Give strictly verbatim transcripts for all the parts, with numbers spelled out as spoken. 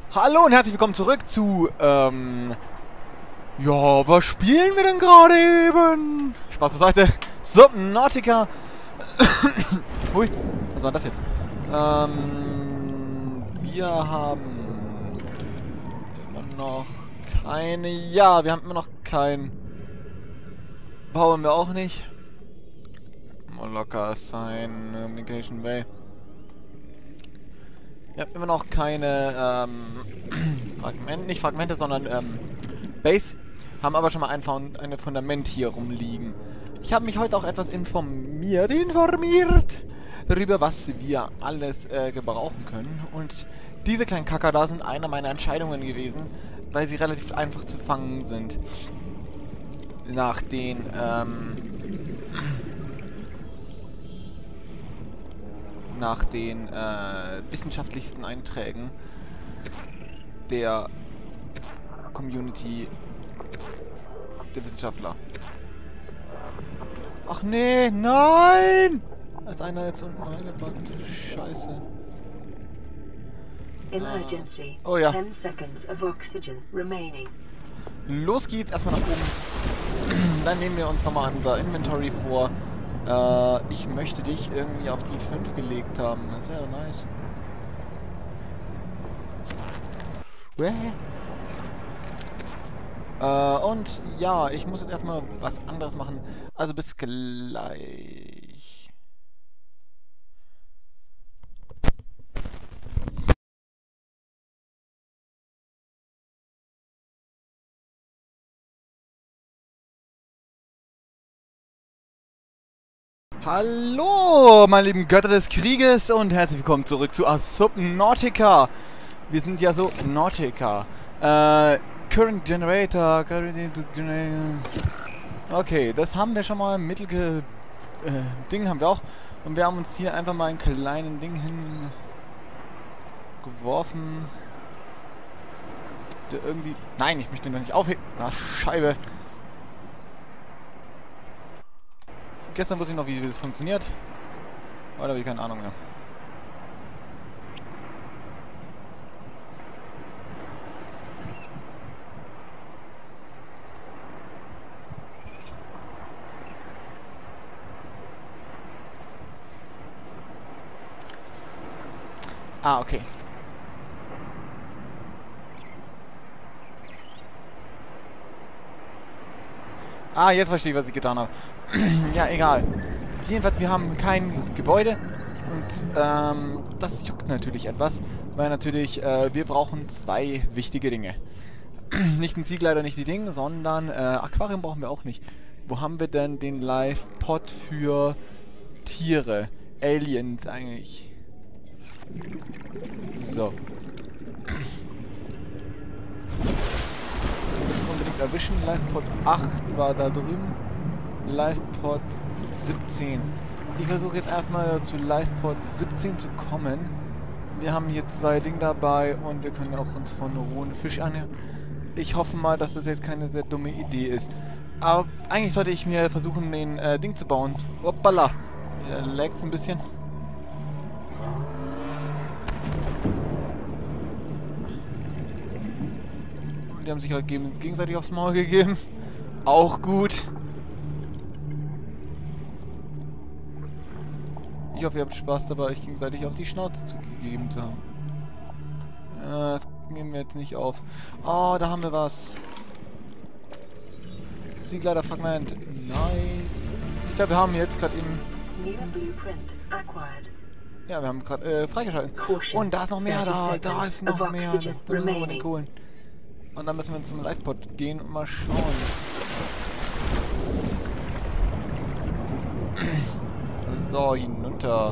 Hallo und herzlich willkommen zurück zu, ähm... ja, was spielen wir denn gerade eben? Spaß beiseite. Subnautica. Ui, was war das jetzt? Ähm... Wir haben... immer noch keine... Ja, wir haben immer noch kein... Bauen wir auch nicht. Locker Assign Communication Bay. Wir haben immer noch keine, ähm, Fragmente, nicht Fragmente, sondern, ähm, Base. Haben aber schon mal ein eine Fundament hier rumliegen. Ich habe mich heute auch etwas informiert, informiert darüber, was wir alles, äh, gebrauchen können. Und diese kleinen Kacker da sind eine meiner Entscheidungen gewesen, weil sie relativ einfach zu fangen sind. Nach den, ähm... nach den äh, wissenschaftlichsten Einträgen der Community der Wissenschaftler. Ach nee, nein! Da ist einer jetzt unten reingebackt. Scheiße. Emergency. Oh ja. ten seconds of oxygen remaining. Los geht's, erstmal nach oben. Dann nehmen wir uns nochmal unser Inventory vor. Äh, ich möchte dich irgendwie auf die fünf gelegt haben. Das wäre nice. Äh, und ja, ich muss jetzt erstmal was anderes machen. Also bis gleich. Hallo, meine lieben Götter des Krieges und herzlich willkommen zurück zu Subnautica. Wir sind ja so Nautica. Äh, Current Generator, Current Generator. Okay, das haben wir schon mal. Mittel äh, Ding haben wir auch. Und wir haben uns hier einfach mal einen kleinen Ding hingeworfen. Der irgendwie... Nein, ich möchte den noch nicht aufheben. Ach, Scheibe. Gestern wusste ich noch, wie das funktioniert. Oder habe ich keine Ahnung mehr. Ah, okay. Ah, jetzt verstehe ich, was ich getan habe. Ja, egal. Jedenfalls, wir haben kein Gebäude. Und ähm, das juckt natürlich etwas. Weil natürlich, äh, wir brauchen zwei wichtige Dinge. Nicht ein Ziegleiter, nicht die Dinge, sondern äh, Aquarium brauchen wir auch nicht. Wo haben wir denn den Live-Pod für Tiere? Aliens eigentlich. So. Wir müssen unbedingt erwischen. Live-Pod acht war da drüben. Live-Pod siebzehn. Ich versuche jetzt erstmal zu Live-Pod siebzehn zu kommen. Wir haben hier zwei Dinge dabei und wir können auch uns von rohen Fisch anhören. Ich hoffe mal, dass das jetzt keine sehr dumme Idee ist. Aber eigentlich sollte ich mir versuchen, den äh, Ding zu bauen. Hoppala. Ja, lag's ein bisschen. Und die haben sich halt gegenseitig aufs Maul gegeben. Auch gut. Ich hoffe, ihr habt Spaß dabei, euch gegenseitig auf die Schnauze zu gegeben zu haben. Ja, das nehmen wir jetzt nicht auf. Oh, da haben wir was. Ziegleiterfragment. Nice. Ich glaube, wir haben jetzt gerade eben... Ja, wir haben gerade äh, freigeschaltet. Und da ist noch mehr da. Da ist noch mehr. Das ist nur den Kohlen. Und dann müssen wir zum Live-Pod gehen und mal schauen. So, hinunter.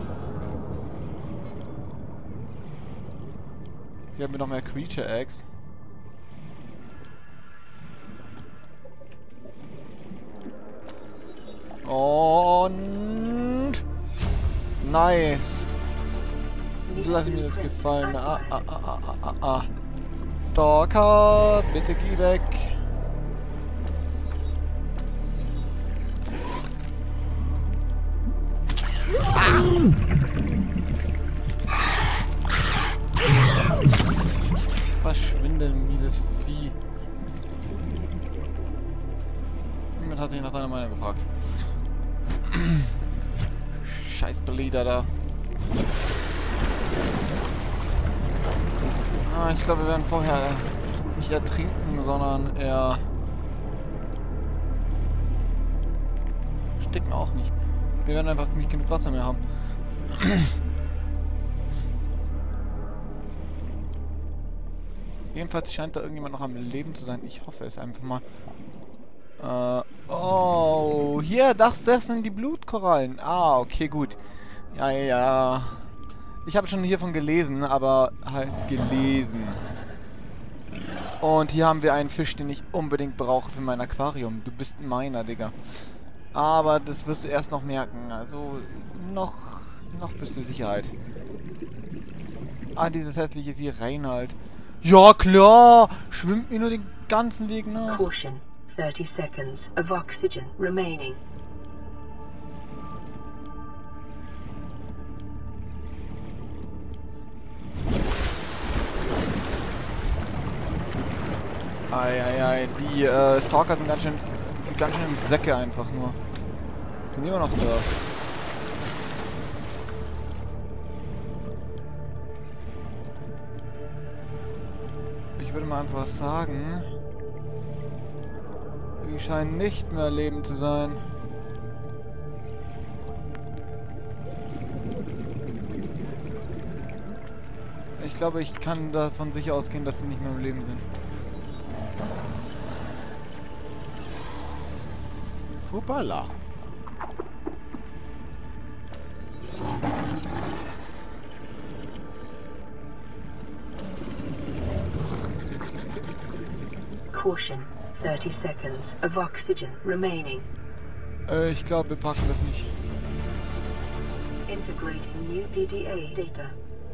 Hier haben wir noch mehr Creature Eggs. Und... Nice. Lass mir das gefallen. Ah, ah, ah, ah, ah, ah. Stalker, bitte geh weg. Ah. blödes Vieh. Niemand hat dich nach deiner Meinung gefragt. Scheiß Bleeder da. Ah, ich glaube, wir werden vorher nicht ertrinken, sondern eher sticken auch nicht. Wir werden einfach nicht genug Wasser mehr haben. Jedenfalls scheint da irgendjemand noch am Leben zu sein. Ich hoffe es einfach mal. Äh, oh, hier, das, das sind die Blutkorallen. Ah, okay, gut. Ja, ja, ja. Ich habe schon hiervon gelesen, aber halt gelesen. Und hier haben wir einen Fisch, den ich unbedingt brauche für mein Aquarium. Du bist meiner, Digga. Aber das wirst du erst noch merken. Also, noch, noch bist du Sicherheit. Ah, dieses hässliche Vieh Reinhard. Ja, klar! Schwimmt mir nur den ganzen Weg nach. Caution. thirty seconds of oxygen remaining. Eieiei, die äh, Stalker sind ganz schön, ganz schön im Säcke einfach nur. Sind immer noch da. Ich würde mal einfach sagen, die scheinen nicht mehr lebend zu sein. Ich glaube, ich kann davon sicher ausgehen, dass sie nicht mehr im Leben sind. Hoppala. Caution. thirty seconds of oxygen remaining. Äh, ich glaube, wir packen das nicht. Integrating new P D A data.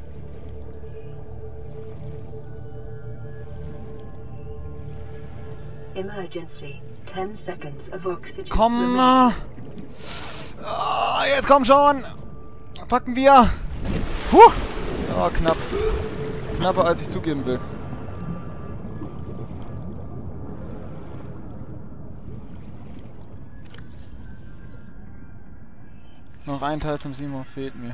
Emergency. ten seconds of oxygen Komm! remaining. Ah, jetzt komm schon! Packen wir! Puh! Oh, knapp. Knapper, als ich zugeben will. Noch ein Teil zum Simon fehlt mir.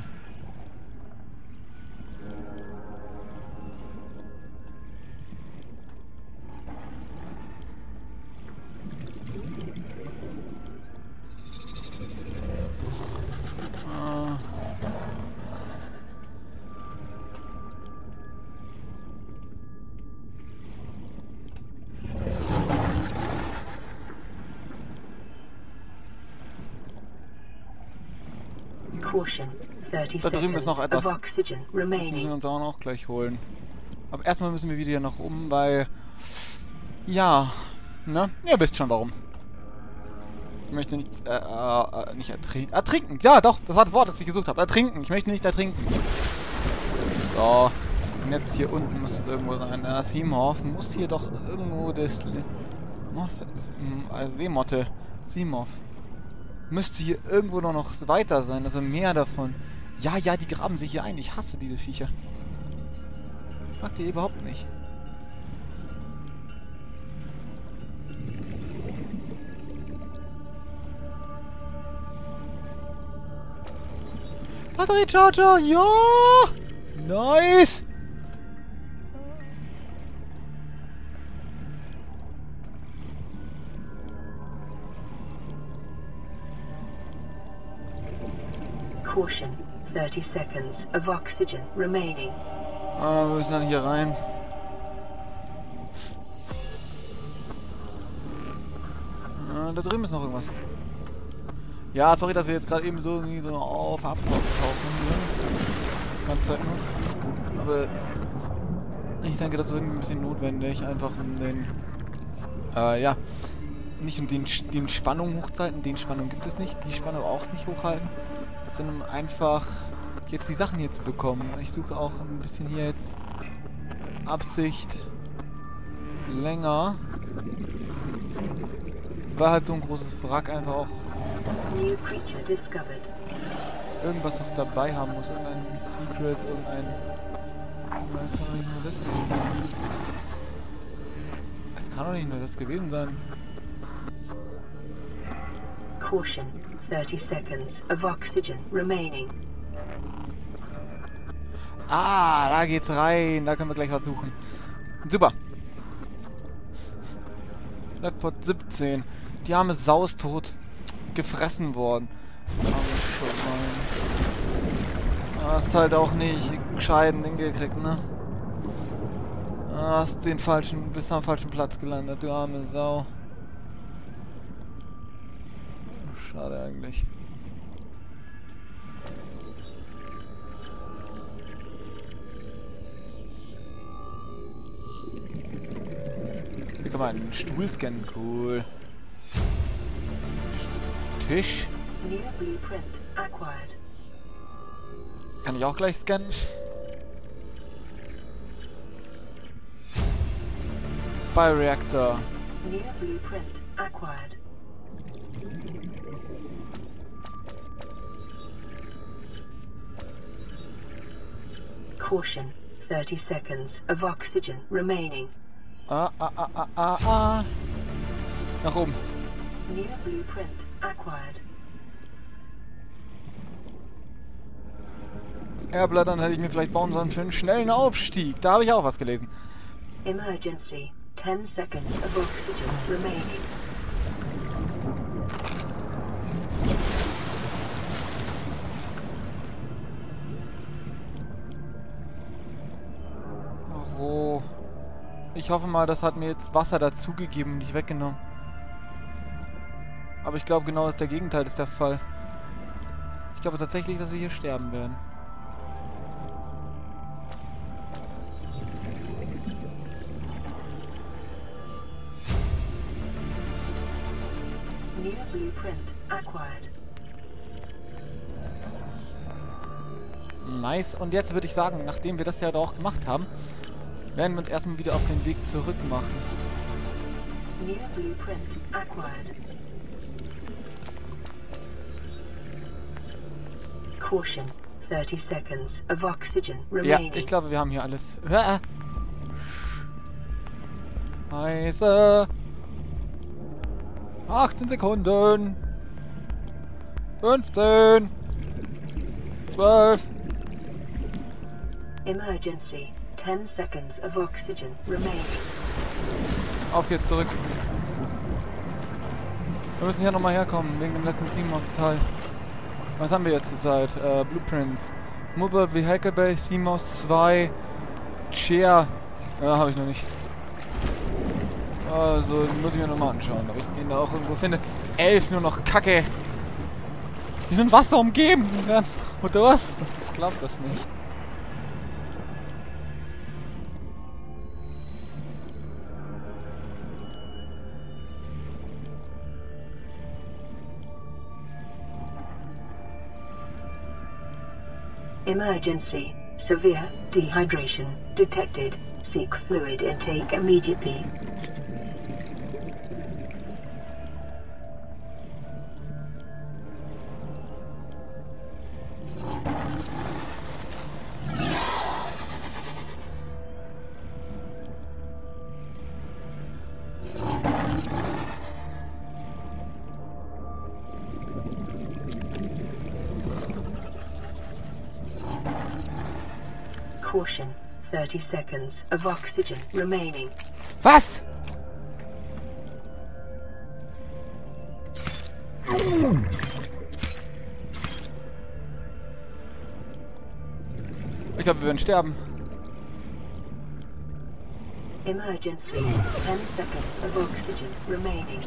Ah. Caution. thirty Da drüben ist noch seconds etwas. of oxygen Das müssen wir remaining. uns auch noch gleich holen. Aber erstmal müssen wir wieder hier noch um, weil... Ja, ne? Ihr wisst schon warum. Ich möchte nicht... Äh, äh, nicht ertrinken. Ertrinken! Ja, doch! Das war das Wort, das ich gesucht habe. Ertrinken! Ich möchte nicht ertrinken. So. Und jetzt hier unten muss es irgendwo sein. Das Seemorph muss hier doch irgendwo das... Morph ist... Äh, Seemotte. Seemorph. Müsste hier irgendwo noch, noch weiter sein, also mehr davon. Ja, ja, die graben sich hier ein. Ich hasse diese Viecher. Ich mag die überhaupt nicht. Batteriecharger, ja! Nice! Caution. thirty seconds of oxygen remaining. Ah, wir müssen dann hier rein. Ah, da drüben ist noch irgendwas. Ja, sorry, dass wir jetzt gerade eben so irgendwie so auf abtauchen hier. Die ganze Zeit nur. Aber ich denke, das ist irgendwie ein bisschen notwendig, einfach um den, äh, ja, nicht um den, den Spannung hochzuhalten. Den Spannung gibt es nicht, die Spannung auch nicht hochhalten, sondern um einfach jetzt die Sachen hier zu bekommen. Ich suche auch ein bisschen hier jetzt Absicht länger, weil halt so ein großes Wrack einfach auch New creature discovered. irgendwas noch dabei haben muss. Irgendein Secret, irgendein... Ich weiß gar nicht, wo das ist. Kann doch nicht nur das gewesen sein. Caution. thirty seconds of oxygen remaining. Ah, da geht's rein. Da können wir gleich was suchen. Super. Leftport siebzehn. Die arme Sau ist tot. Gefressen worden. Arme Schwein. Hast halt auch nicht gescheiten hingekriegt, ne? Hast den falschen, bist am falschen Platz gelandet, du arme Sau. Schade eigentlich. Hier kann man einen Stuhl scannen, cool. Tisch. New blueprint acquired. Kann ich auch gleich scannen. Bioreactor. New blueprint acquired. Caution. thirty seconds of oxygen remaining. Ah, ah, ah, ah, ah, ah. Nach oben. New blueprint acquired. Airblattern hätte ich mir vielleicht bauen sollen für einen schnellen Aufstieg. Da habe ich auch was gelesen. Emergency. ten seconds of oxygen remaining. Oh. Ich hoffe mal, das hat mir jetzt Wasser dazugegeben und nicht weggenommen. Aber ich glaube, genau das Gegenteil ist der Fall. Ich glaube tatsächlich, dass wir hier sterben werden. New blueprint acquired. Nice. Und jetzt würde ich sagen, nachdem wir das ja auch gemacht haben, werden wir uns erstmal wieder auf den Weg zurück machen. New blueprint acquired. Caution. thirty seconds of oxygen remaining. Ja, ich glaube, wir haben hier alles. Scheiße. achtzehn Sekunden. fünfzehn. zwölf. Emergency. ten seconds of oxygen remaining. Auf geht's zurück. Wir müssen hier nochmal herkommen, wegen dem letzten CMOS-Teil. Was haben wir jetzt zurzeit? Äh, Blueprints. Mobile Vehicle Base, CMOS zwei, Chair. Ja, habe ich noch nicht. Also, muss ich mir nochmal anschauen, ob ich den da auch irgendwo finde. elf nur noch, Kacke. Die sind Wasser umgeben. Oder was? Ich glaube das nicht. Emergency. Severe dehydration detected. Seek fluid intake immediately. Caution. thirty seconds of oxygen remaining. Was? Ich glaube, wir werden sterben. Emergency. ten seconds of oxygen remaining.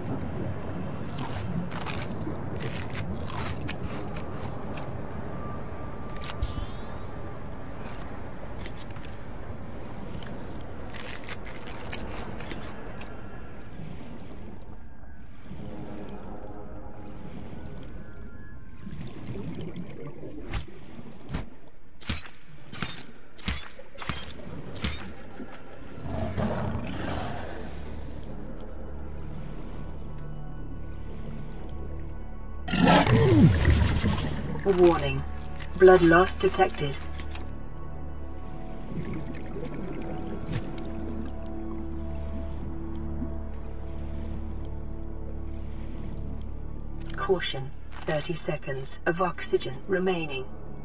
Warning. Blood loss detected. Caution. thirty seconds of oxygen remaining.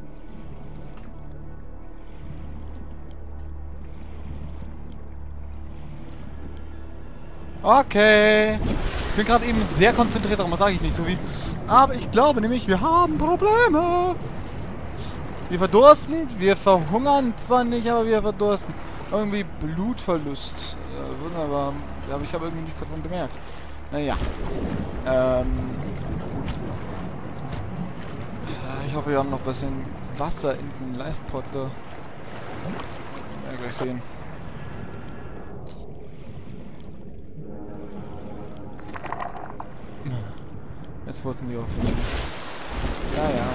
Okay. Ich bin gerade eben sehr konzentriert, darum sage ich nicht so wie. Aber ich glaube nämlich, wir haben Probleme. Wir verdursten, wir verhungern zwar nicht, aber wir verdursten. Irgendwie Blutverlust. Ja, wunderbar. Aber ich habe irgendwie nichts davon bemerkt. Naja. Ähm. Ich hoffe, wir haben noch ein bisschen Wasser in diesem Live-Pod da. Ja, gleich sehen. Jetzt furzen die auf. Ja, ja.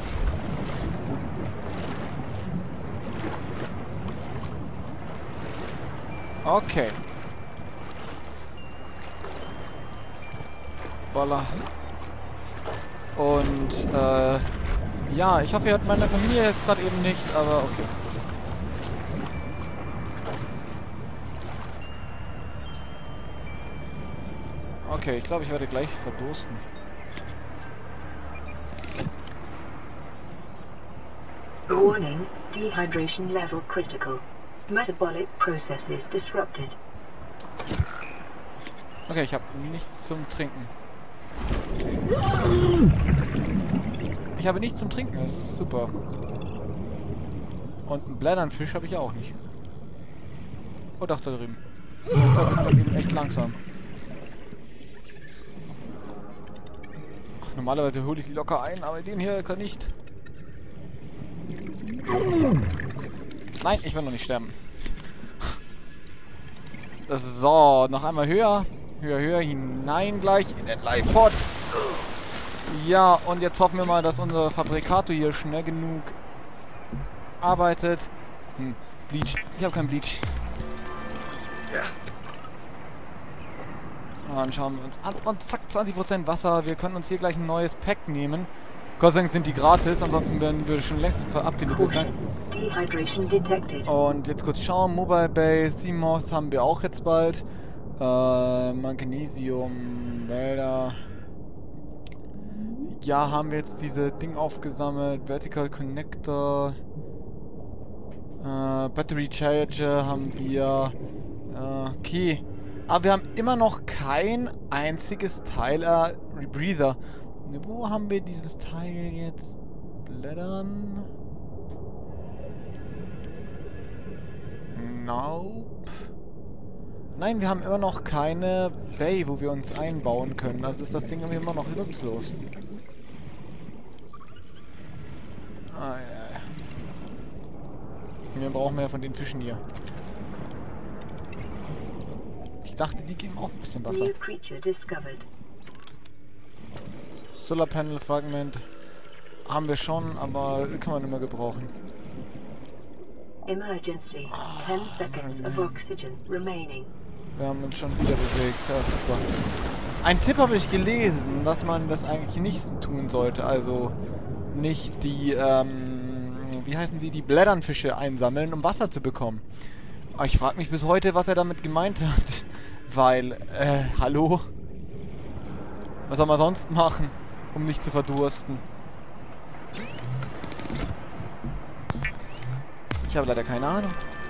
Okay. Voila. Und, äh, ja, ich hoffe, ihr hört meine Familie jetzt gerade eben nicht, aber okay. Okay, ich glaube, ich werde gleich verdursten. Warning, dehydration level critical. Metabolic processes disrupted. Okay, ich habe nichts zum Trinken. Ich habe nichts zum Trinken, das ist super. Und einen Blätternfisch habe ich auch nicht. Oh, doch, da drüben. Ich glaube, ich bin eben echt langsam. Ach, normalerweise hole ich die locker ein, aber den hier kann nicht. Nein, ich will noch nicht sterben. Das ist so, noch einmal höher. Höher, höher, hinein gleich in den Live-Pod. Ja, und jetzt hoffen wir mal, dass unser Fabrikator hier schnell genug arbeitet. Hm, Bleach. Ich habe kein Bleach. Ja. Dann schauen wir uns an. Und zack, zwanzig Prozent Wasser. Wir können uns hier gleich ein neues Pack nehmen. Gott sei Dank sind die gratis, ansonsten werden wir schon längst abgeliefert sein. Und jetzt kurz schauen. Mobile Base, Seamoth haben wir auch jetzt bald. Äh, Magnesium, Wälder. Ja, haben wir jetzt diese Ding aufgesammelt. Vertical Connector. Äh, Battery Charger haben wir. Äh, okay. Aber wir haben immer noch kein einziges Teil. Äh, Rebreather. Wo haben wir dieses Teil jetzt? Blättern? Nope. Nein, wir haben immer noch keine Bay, wo wir uns einbauen können. Also ist das Ding irgendwie immer noch nutzlos. Ah, ja, ja. Wir brauchen mehr von den Fischen hier. Ich dachte, die geben auch ein bisschen Wasser. Solar Panel Fragment haben wir schon, aber kann man immer gebrauchen. Emergency. ten seconds of oxygen remaining. Wir haben uns schon wieder bewegt. Ja, super. Ein Tipp habe ich gelesen, dass man das eigentlich nicht tun sollte. Also nicht die, ähm, wie heißen die, die Blätternfische einsammeln, um Wasser zu bekommen. Aber ich frage mich bis heute, was er damit gemeint hat. Weil, äh, hallo? Was soll man sonst machen, um nicht zu verdursten? Ich habe leider keine Ahnung.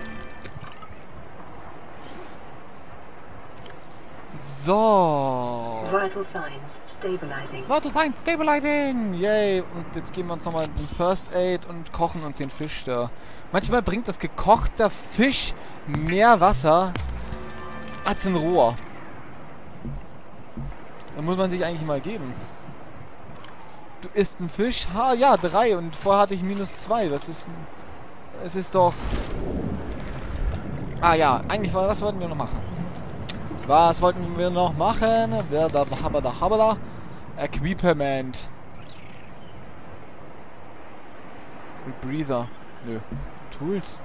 So. Vital signs stabilizing. Vital signs stabilizing. Yay. Und jetzt geben wir uns nochmal den First Aid und kochen uns den Fisch da. Manchmal bringt das gekochter Fisch mehr Wasser als ein roher. Da muss man sich eigentlich mal geben. Du isst einen Fisch? Ha, ja, drei. Und vorher hatte ich minus zwei. Das ist ein... Es ist doch... Ah ja, eigentlich war... Was wollten wir noch machen? Was wollten wir noch machen? Wer da habada habada? Equipment. Rebreather. Nö. Tools.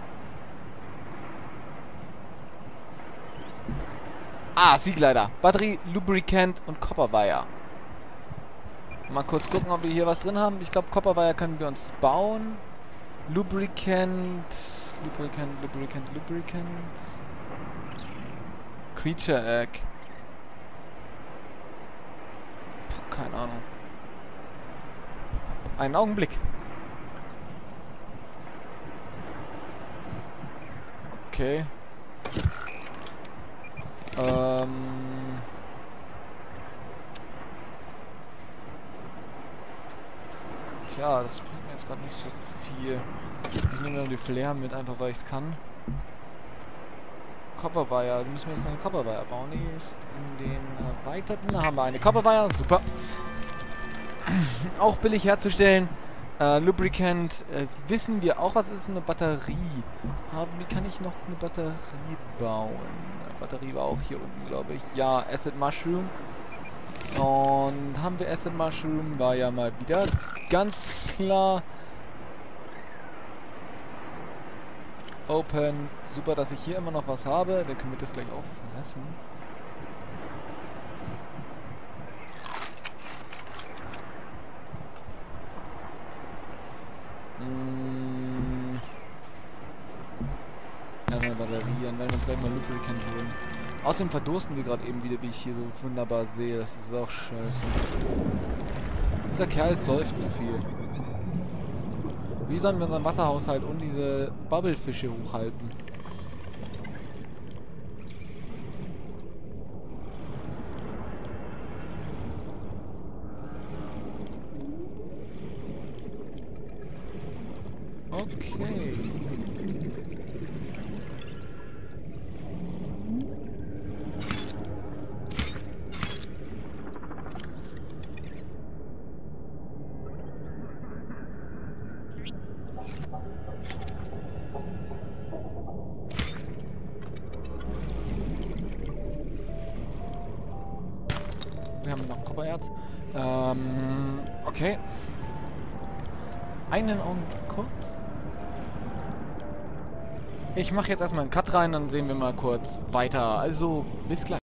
Ah, Siegleiter. Batterie, Lubricant und Copperwire. Mal kurz gucken, ob wir hier was drin haben. Ich glaube, Copperwire können wir uns bauen. Lubricant, Lubricant, Lubricant, Lubricant. Creature Egg. Puh, keine Ahnung. Einen Augenblick. Okay. Ähm... Tja, das bringt mir jetzt gerade nicht so viel. Ich nehme nur die Flare mit, einfach weil ich es kann. Copperwire, müssen wir jetzt noch eine Copperwire bauen. Die ist in den erweiterten. Da haben wir eine Copperwire, super. Auch billig herzustellen. Äh, Lubricant, äh, wissen wir auch, was ist eine Batterie? Aber wie kann ich noch eine Batterie bauen? Eine Batterie war auch hier unten, glaube ich. Ja, Acid Mushroom. Und haben wir Acid Mushroom? War ja mal wieder ganz klar. Open. Super, dass ich hier immer noch was habe. Dann können wir das gleich auch fressen. Mmh. Erstmal Batterie, dann werden wir uns gleich mal Lubricant holen. Außerdem verdursten wir gerade eben wieder, wie ich hier so wunderbar sehe. Das ist auch scheiße. Dieser Kerl säuft zu viel. Wie sollen wir unseren Wasserhaushalt und diese Bubblefische hochhalten? Okay. Wir haben noch Kupfererz. Ähm, okay. Einen Augenblick kurz. Ich mache jetzt erstmal einen Cut rein, dann sehen wir mal kurz weiter. Also, bis gleich.